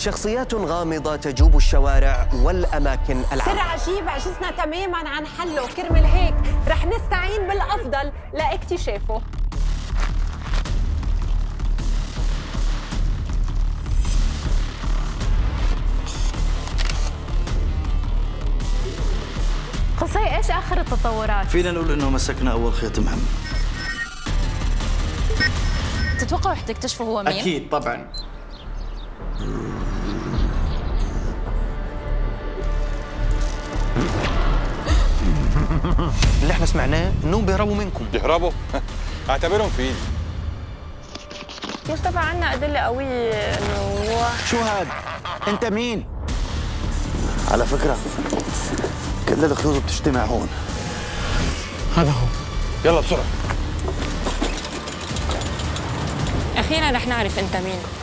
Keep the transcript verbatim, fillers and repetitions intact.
شخصيات غامضة تجوب الشوارع والأماكن العامة. سر عجيب عجزنا تماماً عن حله، كرمال هيك رح نستعين بالأفضل لاكتشافه. قصي، ايش آخر التطورات؟ فينا نقول إنه مسكنا أول خيط مهم. تتوقعوا رح تكتشفوا هو مين؟ أكيد طبعاً. اللي احنا سمعناه انهم بيهربوا منكم. بيهربوا؟ اعتبرهم في ايدي. مصطفى عنا أدلة قوية إنه هو شو هاد؟ أنت مين؟ على فكرة كل الخيوط بتجتمع هون. هذا هو. يلا بسرعة. أخيراً رح نعرف أنت مين.